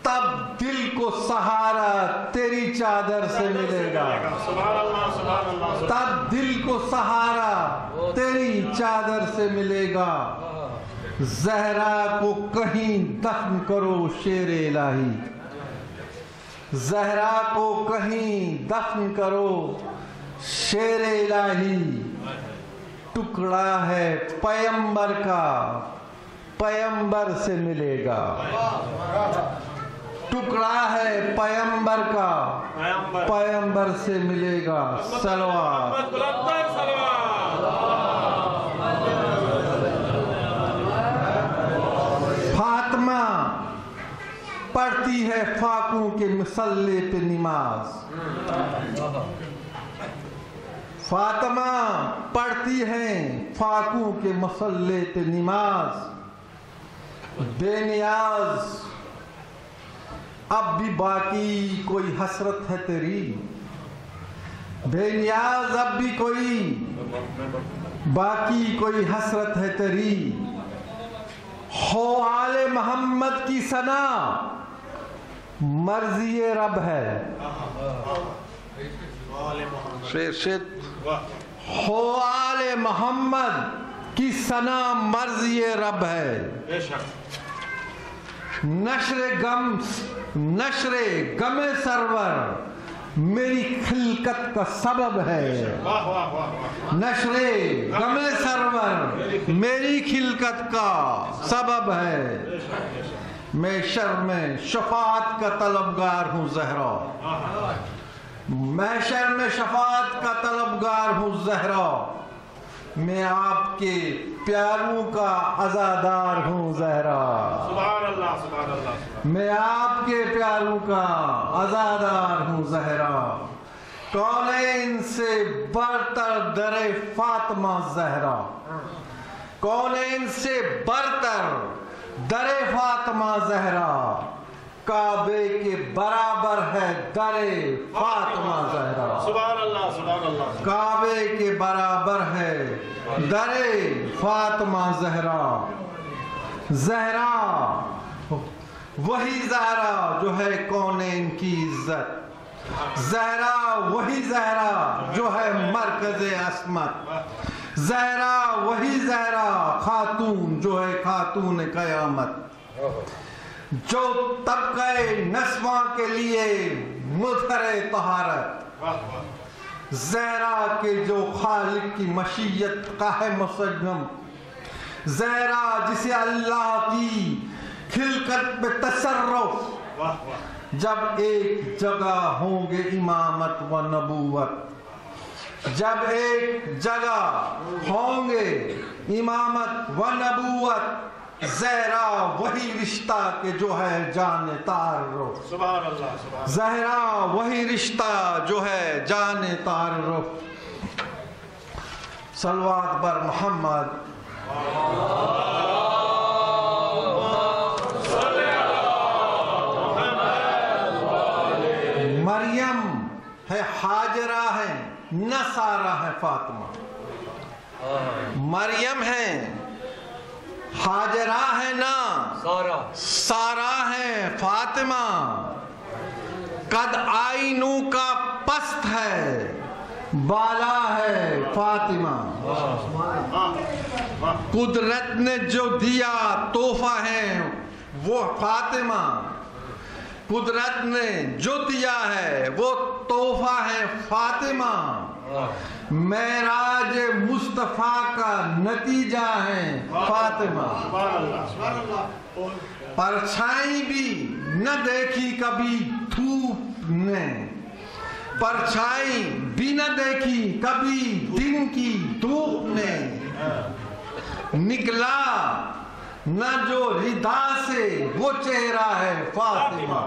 تب دل کو سہارا تیری چادر سے ملے گا. تب دل کو سہارا تیری چادر سے ملے گا. زہرا کو کہیں دفن کرو شیر الہی. زہرا کو کہیں دفن کرو شیر الہی. ٹکڑا ہے پیمبر کا پیمبر سے ملے گا. ٹکڑا ہے پیمبر کا پیمبر سے ملے گا. صلوات. فاطمہ پڑھتی ہے فاقوں کے مصلے پہ نماز. فاطمہ پڑھتی ہیں فاقوں کے مصلے پہ نماز. بے نیاز اب بھی باقی کوئی حسرت ہے تیری. بے نیاز اب بھی کوئی باقی کوئی حسرت ہے تیری. ہو آل محمد کی ثنا مرضی رب ہے. ہو آل محمد کی ثنا مرضی رب ہے. نشر غم سرور میری خلقت کا سبب ہے. نشر غم سرور میری خلقت کا سبب ہے. میں شرم شفاعت کا طلبگار ہوں زہرا. میں شرم شفاعت کا طلبگار ہوں زہرا. میں آپ کے پیاروں کا عزادار ہوں زہرا. سبحان اللہ سبحان اللہ. میں آپ کے پیاروں کا عزادار ہوں زہرا. کونین سے برتر در فاطمہ زہرا. کونین سے برتر در فاطمہ زہرا. کعبے کے برابر ہے در فاطمہ زہرا. سبحان اللہ سبحان اللہ. کعبے کے برابر ہے در فاطمہ زہرا. زہرا وہی زہرا جو ہے کونین کی عزت. زہرا وہی زہرا جو ہے مرکز عصمت. زہرا وہی زہرا خاتون جو ہے خاتون قیامت. جو طبقہ نسواں کے لیے مظہر طہارت. زہرا کے جو خالق کی مشیت کا ہے مسجم. زہرا جسے اللہ کی خلقت پہ تصرف. جب ایک جگہ ہوں گے امامت و نبوت. جب ایک جگہ ہوں گے امامت و نبوت. زہرا وہی رشتہ کہ جو ہے جان تعارف. سبحان اللہ سبحان. زہرا وہی رشتہ جو ہے جان تعارف. صلوات بر محمد. مریم ہے حاجرہ ہے نہ سارا ہے فاطمہ. مریم ہے حاجرہ ہے نا سارا ہے فاطمہ. قد آئینو کا پست ہے بالا ہے فاطمہ. قدرت نے جو دیا تحفہ ہے وہ فاطمہ. قدرت نے جو دیا ہے وہ تحفہ ہے فاطمہ. معراج مصطفیٰ کا نتیجہ ہے فاطمہ. پرچھائی بھی نہ دیکھی کبھی دھوپ نے. پرچھائی بھی نہ دیکھی کبھی دن کی دھوپ نے. نکلا نہ جو ردا سے وہ چہرہ ہے فاطمہ.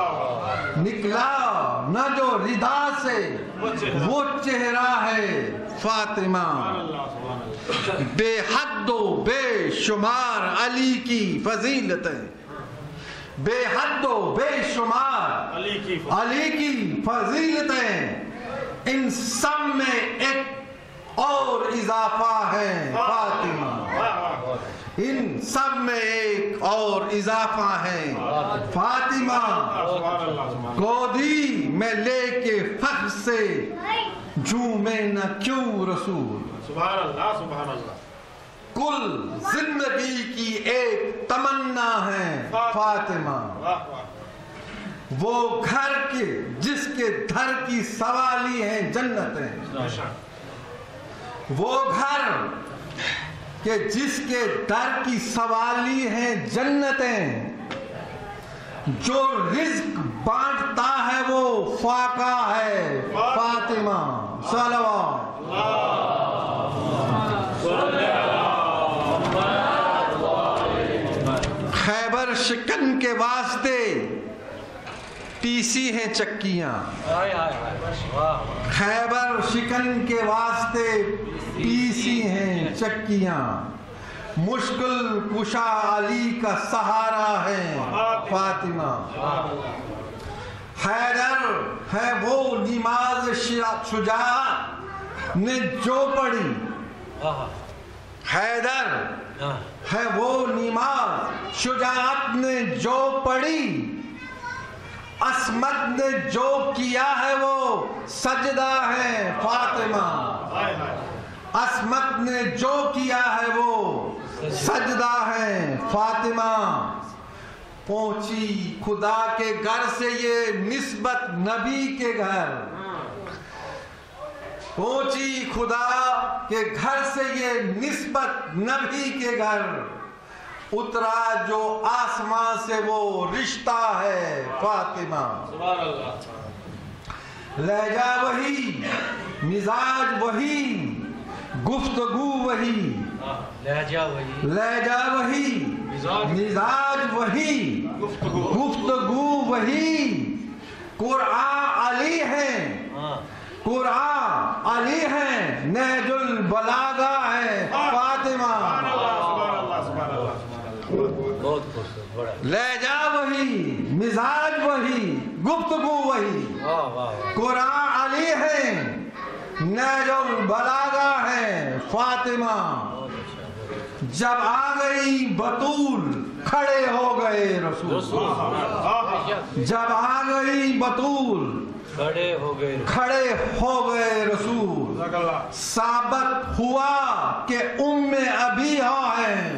نکلا نہ جو ردا سے وہ چہرہ ہے فاطمہ. بے حد و بے شمار علی کی فضیلتیں. بے حد و بے شمار علی کی فضیلتیں. ان سب میں ایک اور اضافہ ہے فاطمہ. ان سب میں ایک اور اضافہ ہے فاطمہ سبحان اللہ کو دی میں لے کے فخر سے جھومے نہ کیوں رسول سبحان اللہ سبحان اللہ کل زندگی کی ایک تمنا ہے فاطمہ واہ واہ وہ گھر کے جس کے دھر کی سوالی ہیں جنتیں وہ گھر کہ جس کے در کی سوالی ہیں جنتیں جو رزق بانٹتا ہے وہ فاقہ ہے فاطمہ صلوات خیبر شکن کے واسطے پیسی ہیں چکیاں خیبر شکن کے واسطے پیسی ہیں چکیاں مشکل کشا علی کا سہارا ہے فاطمہ حیدر ہے وہ نماز شجاعت نے جو پڑھی حیدر ہے وہ نماز شجاعت نے جو پڑھی عصمت نے جو کیا ہے وہ سجدہ ہے فاطمہ عصمت نے جو کیا ہے وہ سجدہ ہے فاطمہ پہنچی خدا کے گھر سے یہ نسبت نبی کے گھر پہنچی خدا کے گھر سے یہ نسبت نبی کے گھر اترا جو آسمان سے وہ رشتہ ہے فاطمہ سبحان اللہ لہجہ وہی مزاج وہی گفتگو وہی لہجہ وہی مزاج وہی گفتگو وہی قرآن علی ہے قرآن علی ہے نہج البلاغہ ہے فاطمہ لہجہ وہی مزاج وہی گفتگو وہی قرآن علی ہے نہج البلاغہ ہے فاطمہ جب آ گئی بطول کھڑے ہو گئے رسول جب آ گئی بطول کھڑے ہو گئے رسول ثابت ہوا کہ ابیہا ہے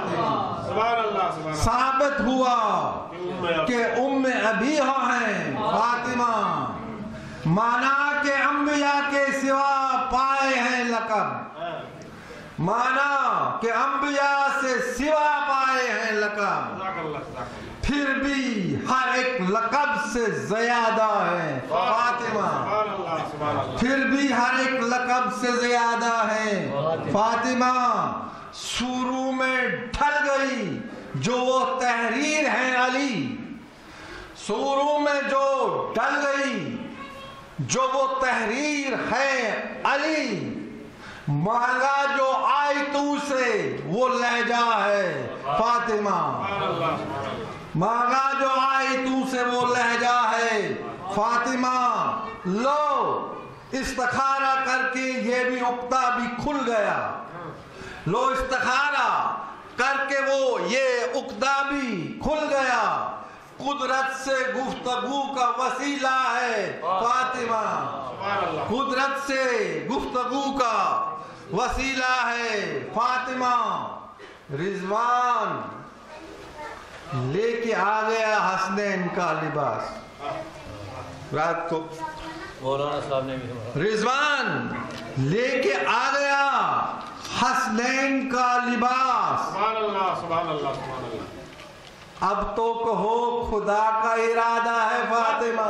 ثابت ہوا کہ ابیہا ہے فاطمہ مانا کہ انبیاء کے سوا پائے ہیں لقب مانا کہ انبیاء سے سوا پائے ہیں لقب پھر بھی ہر ایک لقب سے زیادہ ہے فاطمہ پھر بھی ہر ایک لقب سے زیادہ ہے فاطمہ سوروں میں ڈھل گئی جو وہ تحریر ہے علی سوروں میں جو ڈھل گئی جو وہ تحریر ہے علی مانگا جو آئی تو سے وہ لہجہ ہے فاطمہ مانگا جو آئی تو سے وہ لہجہ ہے فاطمہ لو استخارہ کر کے یہ بھی عقدہ بھی کھل گیا لو استخارہ کر کے وہ یہ عقدہ بھی کھل گیا قدرت سے گفتگو کا وسیلہ ہے فاطمہ قدرت سے گفتگو کا وسیلہ ہے فاطمہ رضوان لے کے آ گیا حسنین کا لباس رات کو مولانا صاحب نے بھی رضوان لے کے آ گیا حسنین کا لباس سبحان اللہ سبحان اللہ سبحان اللہ اب تو کہو خدا کا ارادہ ہے فاطمہ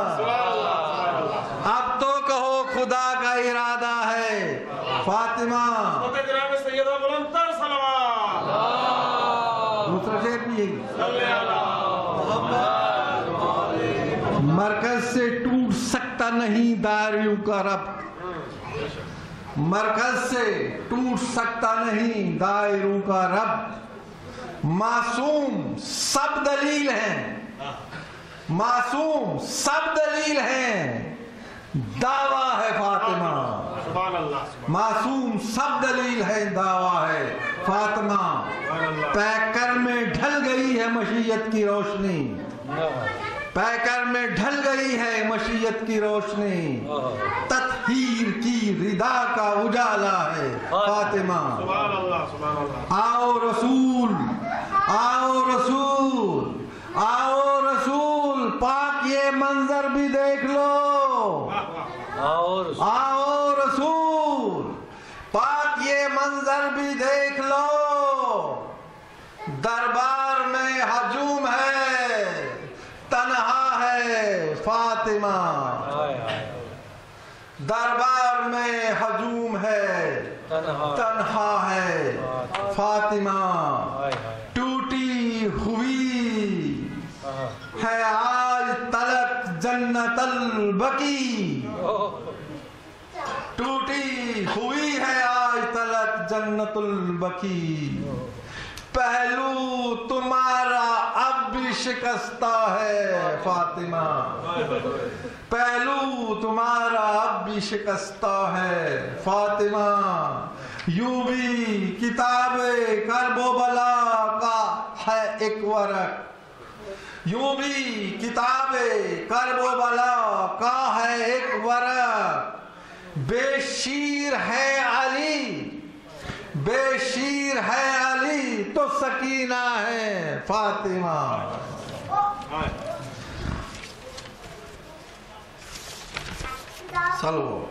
اب تو کہو خدا کا ارادہ ہے فاطمہ جناب سیدہ بلندتر صلوات دوسرا شیخ بھی یہی مرکز سے ٹوٹ سکتا نہیں داریوں کا رب مرکز سے ٹوٹ سکتا نہیں دائروں کا رب معصوم سب دلیل ہیں معصوم سب دلیل ہیں دعویٰ ہے فاطمہ سبحان اللہ معصوم سب دلیل ہے دعویٰ ہے فاطمہ پیکر میں ڈھل گئی ہے مشیت کی روشنی، پیکر میں ڈھل گئی ہے مشیت کی روشنی، تطہیر کی ردا کا اجالا ہے فاطمہ۔ سبحان اللہ سبحان اللہ۔ آؤ رسول، آؤ رسول، آؤ رسول، پاک یہ منظر بھی دیکھ لو، آؤ رسول، پاک یہ منظر بھی دیکھ لو، دربار میں ہجوم ہے، تنہا ہے فاطمہ، دربار میں ہجوم ہے، تنہا ہے فاطمہ، ٹوٹی ہوئی ہے آج تلک جنت البقیع، ٹوٹی ہوئی ہے آج تلک جنت البقیع، پہلو تمہارا اب بھی شکستہ ہے فاطمہ، پہلو تمہارا اب بھی شکستہ ہے فاطمہ، یوں بھی کتاب کرب و بلا کا ہے ایک ورق، یوں بھی کتاب کرب و بلا کا ہے ایک ورق، بے شیر ہے علی، بے شیر ہے علی تو سکینہ ہے فاطمہ۔ صلو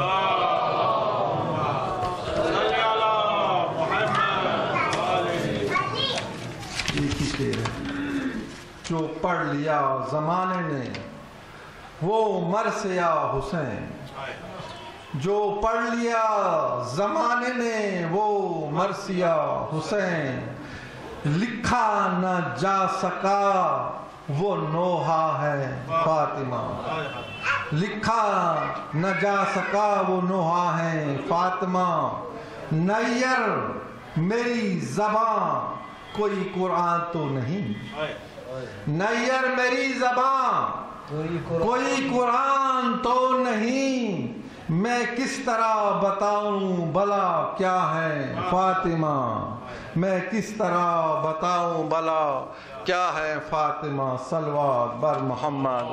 ایک ہی شعر ہے جو پڑھ لیا زمانے نے وہ مرثیہ حسین، جو پڑھ لیا زمانے نے وہ مرثیہ حسین، لکھا نہ جا سکا وہ نوحہ ہے فاطمہ، لکھا نہ جا سکا وہ نوحہ ہے فاطمہ، نیر میری زبان کوئی قرآن تو نہیں، نیر میری زبان کوئی قرآن تو نہیں، میں کس طرح بتاؤں بلا کیا ہے فاطمہ، میں کس طرح بتاؤں بلا کیا ہے فاطمہ، صلوات بر محمد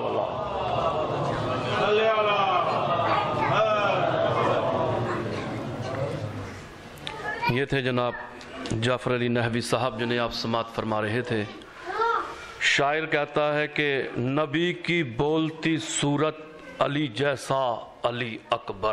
یہ تھے جناب جعفر علی نحوی صاحب جنہیں آپ سماعت فرما رہے تھے۔ شاعر کہتا ہے کہ نبی کی بولتی صورت علی جیسا علی اکبر،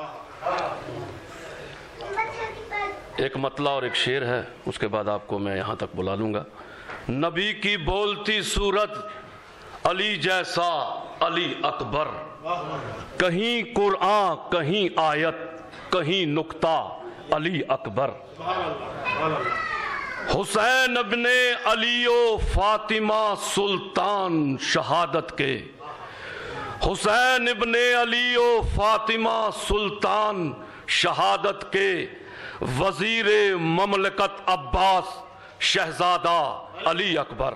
ایک مطلع اور ایک شعر ہے، اس کے بعد آپ کو میں یہاں تک بلا لوں گا۔ نبی کی بولتی صورت علی جیسا علی اکبر، کہیں قرآن کہیں آیت کہیں نکتہ علی اکبر، حسین ابن علی و فاطمہ سلطان شہادت کے، حسین ابن علی و فاطمہ سلطان شہادت کے، وزیر مملکت عباس شہزادہ علی اکبر،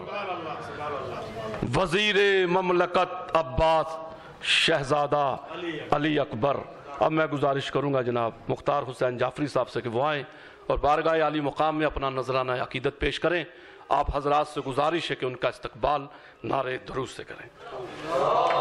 وزیر مملکت عباس شہزادہ علی اکبر۔ اب میں گزارش کروں گا جناب مختار حسین جعفری صاحب سے کہ وہ آئیں اور بارگاہ عالی مقام میں اپنا نذرانہ عقیدت پیش کریں۔ آپ حضرات سے گزارش ہے کہ ان کا استقبال نعرہ درود سے کریں۔